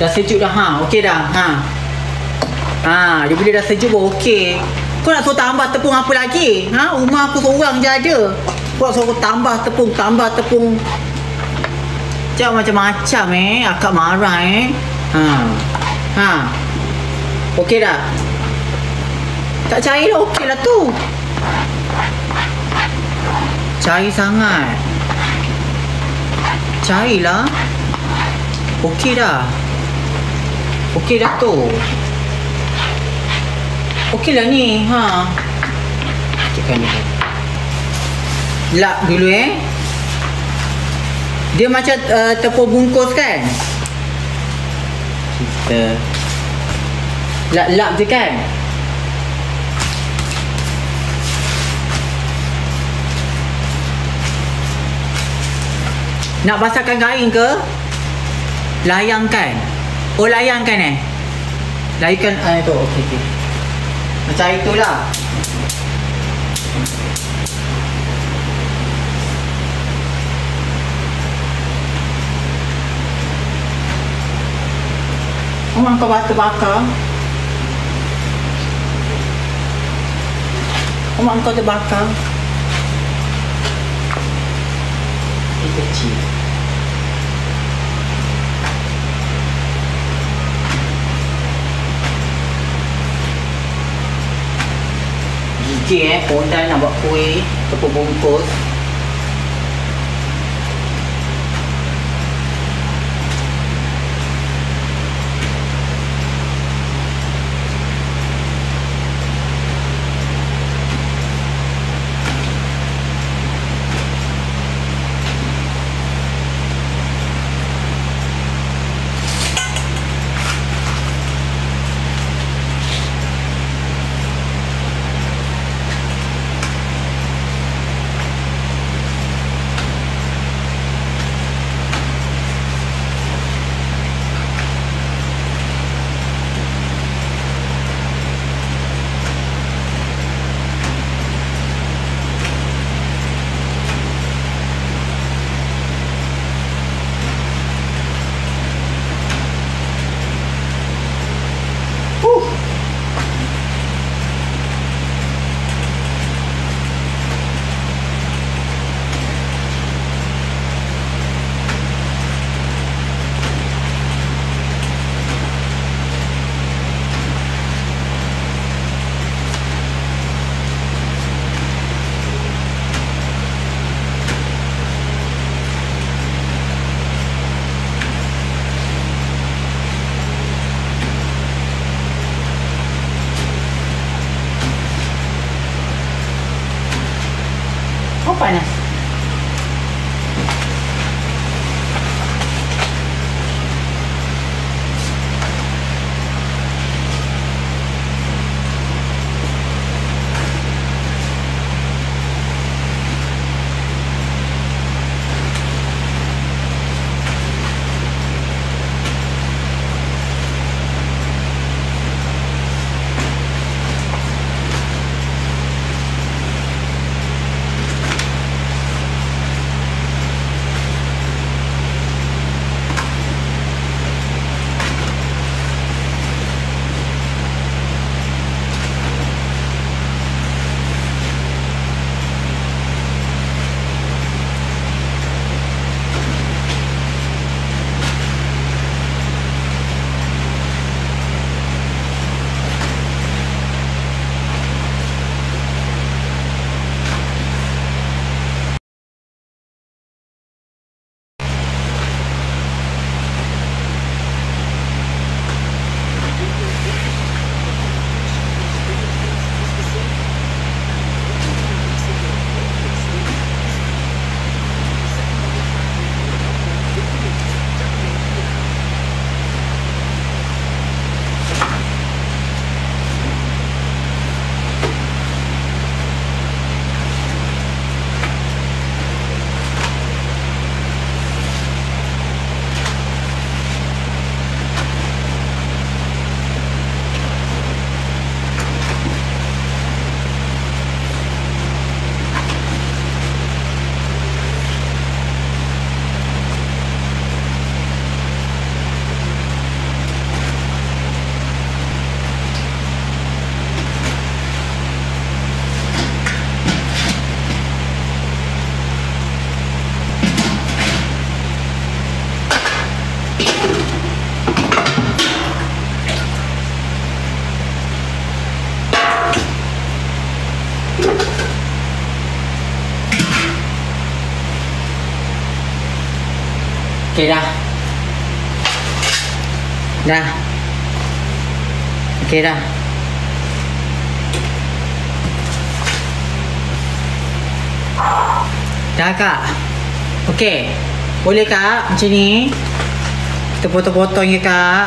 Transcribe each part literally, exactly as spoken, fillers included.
Dah sejuk dah. Ha, okey dah. Ha. Ha, dia bila dah sejuk pun okey. Kau nak suruh tambah tepung apa lagi? Ha, rumah aku seorang je ada. Kau nak suruh tambah tepung, tambah tepung. Jangan macam-macam eh. Akak marah eh. Ha. Ha. Okey dah. Tak cair dah, okey lah tu. Cair sangat. Cair lah. Okey dah. Okey dah tu. Okey lah ni. Ha. Cekkan ni. Lap dulu eh. Dia macam uh, tepung bungkus kan. Kita lap-lap je kan. Nak basahkan kain ke? Layangkan. Oh, layangkan eh? Layangkan ah, itu. Okey, okey. Macam itulah. Oh, kau bakar-bakar. Oh, kau terbakar. Ini kecil. Gigih eh, pondan nak buat kuih, tepung bungkus. Okey dah. Dah. Okey dah. Dah kak. Okey. Boleh kak macam ni. Kita potong-potong je kak.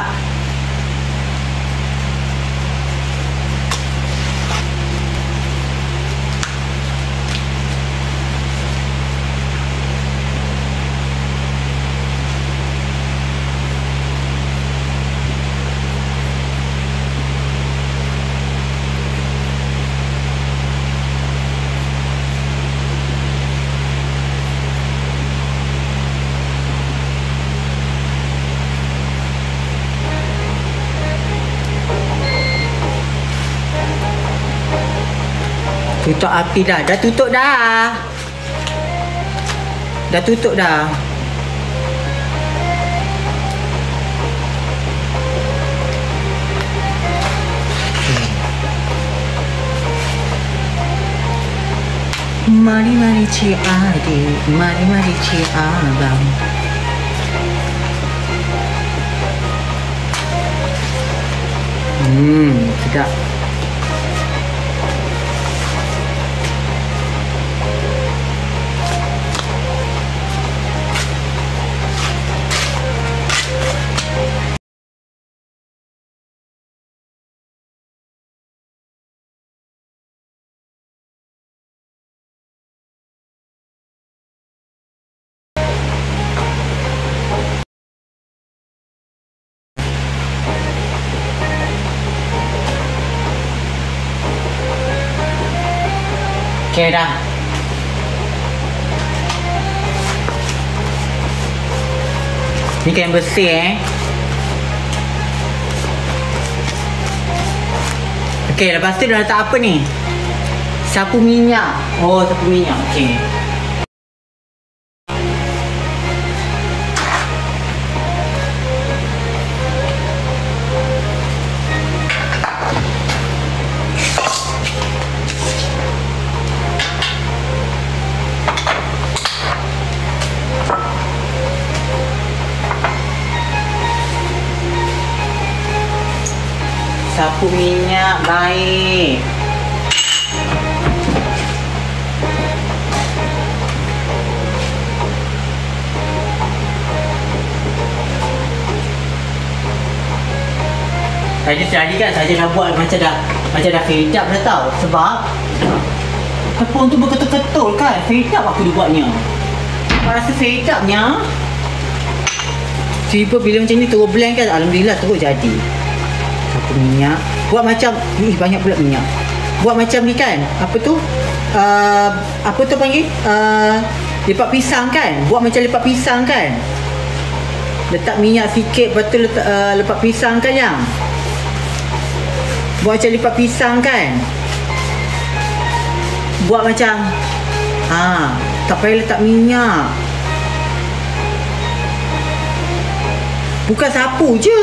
Tutup api dah. Dah tutup dah. Dah tutup dah. Mari mari cik adik, mari mari cik abang. Hmm, sedap. Okey dah. Ni kain bersih eh. Okey, lepas tu dah letak apa ni? Sapu minyak. Oh, sapu minyak. Okey. Sapu minyak baik. Tadi tadi kan saya dah buat macam dah macam dah fade up dah tau. Sebab tepung tu berketul-ketul kan. Fade up aku dia buatnya. Aku rasa fade upnya. Tiba bila macam ni terus blend kan. Alhamdulillah terus jadi. Sapu minyak. Buat macam ih banyak pula minyak. Buat macam ni kan. Apa tu? Uh, apa tu panggil? Uh, lipat pisang kan. Buat macam lipat pisang kan. Letak minyak sikit. Lepas tu letak, uh, lepat pisang kan yang. Buat macam lipat pisang kan. Buat macam ha, tak payah letak minyak. Bukan sapu je.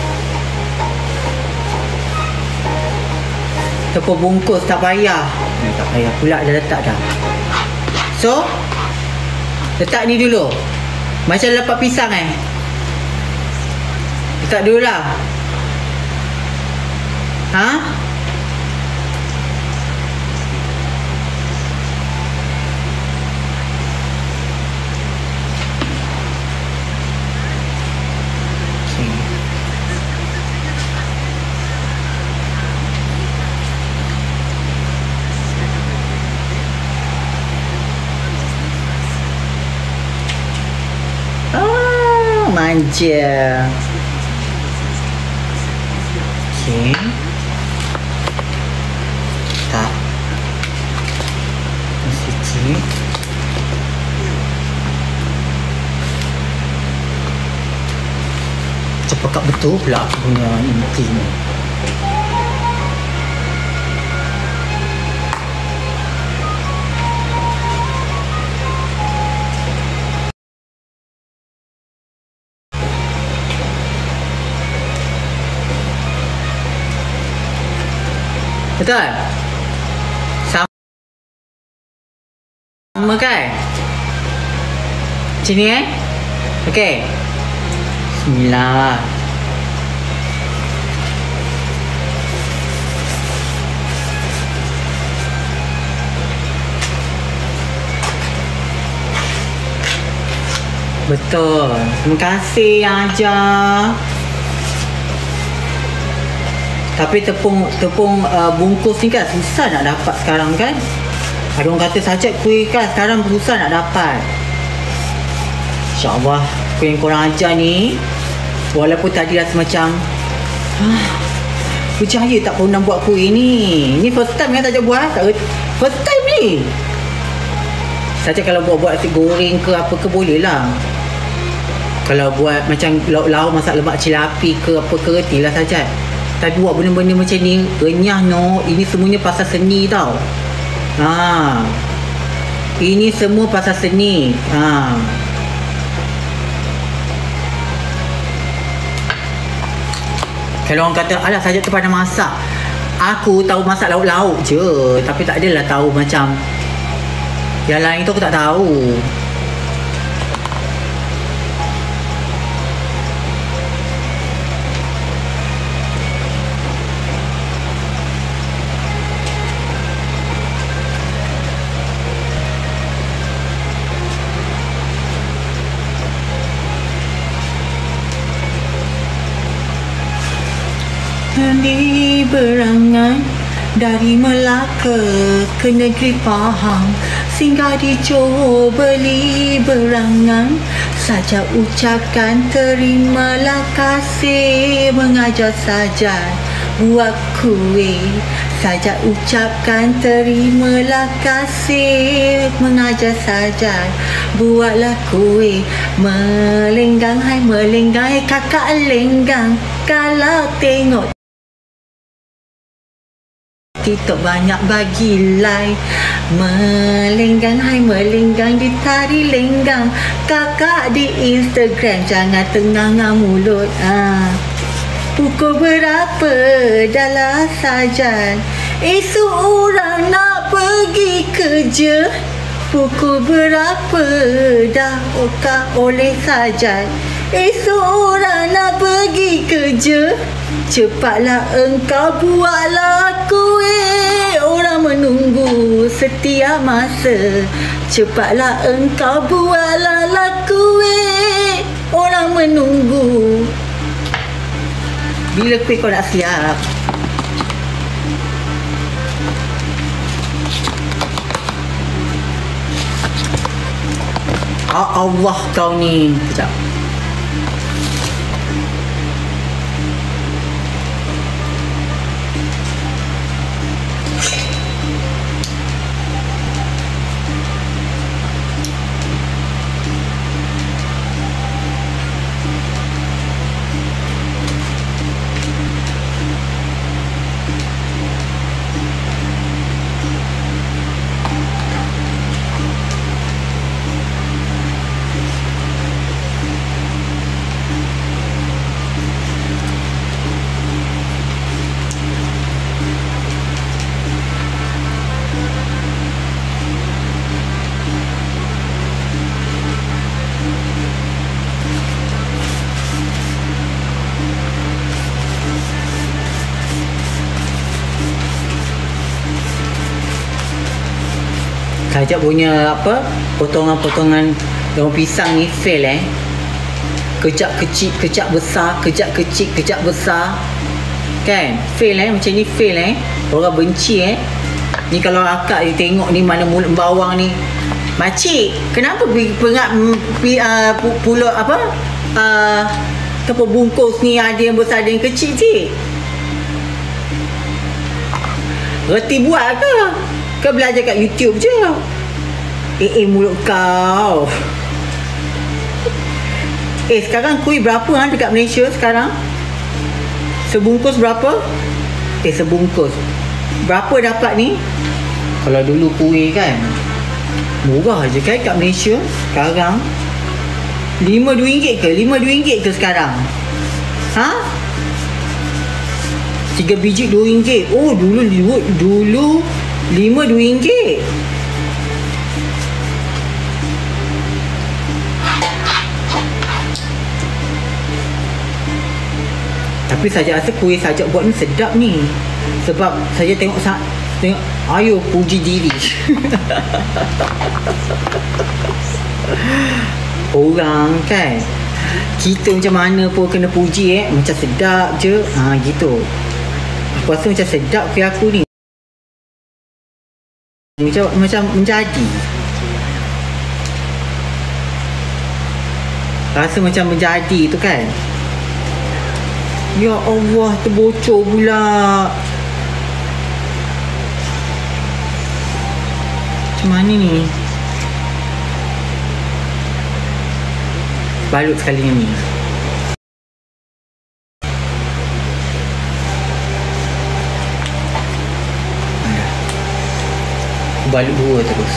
Tepung bungkus tak payah. eh, Tak payah pula dah letak dah. So letak ni dulu. Macam lepas pisang eh. Letak dulu lah. Ha? Manja. Okey. Tak. Sikit. Cepat betul pula aku punya inti ni. Betul? Sama kan? Macam ni eh? Okey. Bismillah. Betul. Terima kasih yang ajar. Tapi tepung tepung uh, bungkus ni kan susah nak dapat sekarang kan. Ada orang kata sajak kuih kan sekarang susah nak dapat. InsyaAllah kuih yang korang ajar ni, walaupun tadi rasa macam ah, percaya tak pernah buat kuih ni. Ni first time kan Sajak buat. Tak, first time ni. Sajak kalau buat-buat nasi goreng ke apa ke boleh lah. Kalau buat macam lauk-lauk masak lemak cilapi ke apa ke reti lah Sajak. Tapi buat benda-benda macam ni renyah no. Ini semuanya pasal seni tau. Ha. Ini semua pasal seni. Ha. Kalau orang kata alah Sajak tu pandai masak. Aku tahu masak lauk-lauk je. Tapi tak adalah tahu macam yang lain tu aku tak tahu. Di berangan dari Melaka ke negeri Pahang, singgah di Johor beli berangan. Sajak ucapkan terimalah kasih mengajar Sajak buat kuih. Sajak ucapkan terimalah kasih mengajar Sajak buatlah kuih. Melenggang hai melenggang hai kakak lenggang, kalau tengok TikTok banyak bagi like. Melenggang hai melenggang ditari lenggang, kakak di Instagram jangan tengah mulut. Ah. Pukul berapa dah Sajak? Esok orang nak pergi kerja. Pukul berapa dah oka oleh Sajak? Esok orang nak pergi kerja. Cepatlah engkau buatlah kuih, orang menunggu setiap masa. Cepatlah engkau buatlah kuih, orang menunggu. Bila kuih kau nak siap? Ah, Allah kau ni. Sekejap. Sajak punya apa, potongan-potongan daun pisang ni fail eh. Kejap kecil, kejap besar, kejap kecil, kejap besar. Kan? Fail eh, macam ni fail eh. Orang benci eh. Ni kalau akak ni tengok ni mana mulut bawang ni. Makcik, kenapa pengap uh, pulut apa? Uh, tepung bungkus ni ada yang besar ada yang kecil cik? Reti buat ke? Kau belajar kat YouTube je. Eh, eh mulut kau. Eh, sekarang kuih berapa ha, dekat Malaysia sekarang? Sebungkus berapa? Eh, sebungkus berapa dapat ni? Kalau dulu kuih kan murah je kan kat Malaysia. Sekarang lima dua ringgit ke? lima dua ringgit ke sekarang? Ha? tiga biji dua ringgit. Oh, dulu dulu dulu lima dua ringgit. Tapi saya rasa kuih sajak buat ni sedap ni. Sebab saya tengok tengok ayo puji diri. Orang kan, kita macam mana pun kena puji eh, macam sedap je. Ha gitu. Aku rasa macam sedap kuih aku ni. Macam macam menjadi. Rasa macam menjadi tu kan. Ya Allah, terbocor pula. Macam mana ni? Balut sekali ni. Balut dua terus.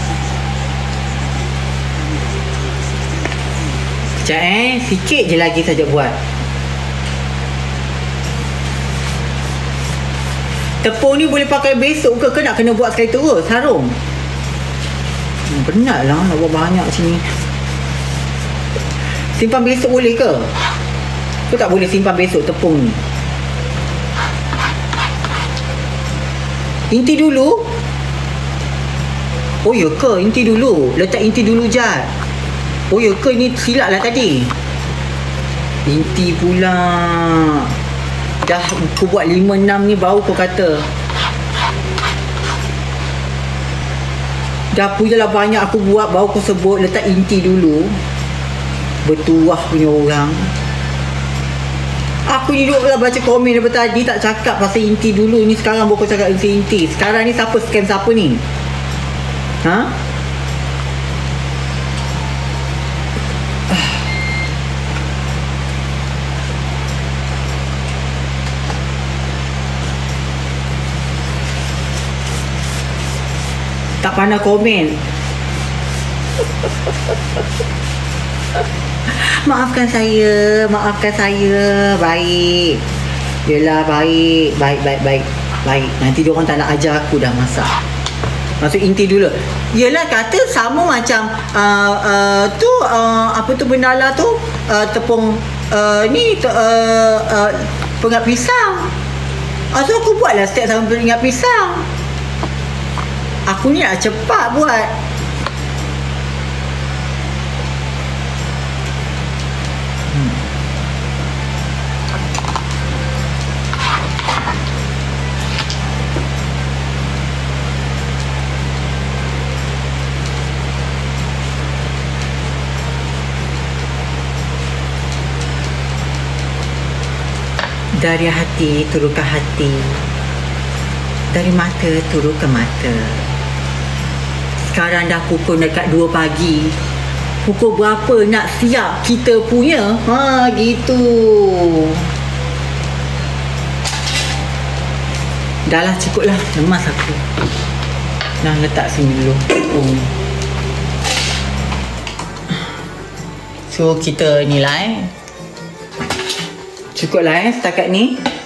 Sekejap eh, sikit je lagi saja buat. Tepung ni boleh pakai besok ke? Ke nak kena buat sekali terus? Harum. Hmm, penat lah nak buat banyak sini. Simpan besok boleh ke? Ke tak boleh simpan besok tepung ni? Inti dulu? Oh ya ke? Inti dulu? Letak inti dulu Jad. Oh ya ke? Ni silap lah tadi. Inti pula. Dah aku buat lima enam ni baru kau kata. Dah punya lah banyak aku buat baru kau sebut letak inti dulu. Bertuah punya orang. Aku ni duduk lah baca komen daripada tadi tak cakap pasal inti dulu ni, sekarang baru kau cakap inti-inti. Sekarang ni siapa scam siapa ni? Ha? Tak pandai komen. Maafkan saya, maafkan saya. Baik. Yelah, baik. Baik, baik, baik. Baik. Nanti diorang tak nak ajar aku dah masak. Masuk inti dulu. Yelah, kata sama macam uh, uh, tu uh, apa tu benda lah tu uh, tepung uh, ni tu, uh, uh, pengat pisang. uh, So aku buatlah setiap sama pengat pisang. Aku ni nak cepat buat. Hmm. Dari hati turun ke hati, dari mata turun ke mata. Sekarang dah pukul dekat dua pagi. Pukul berapa nak siap kita punya? Ha, gitu. Dah lah, cukup lah. Lemas aku. Nah, letak sini dulu. Oh. So, kita ni lah eh. Cukup lah eh, setakat ni.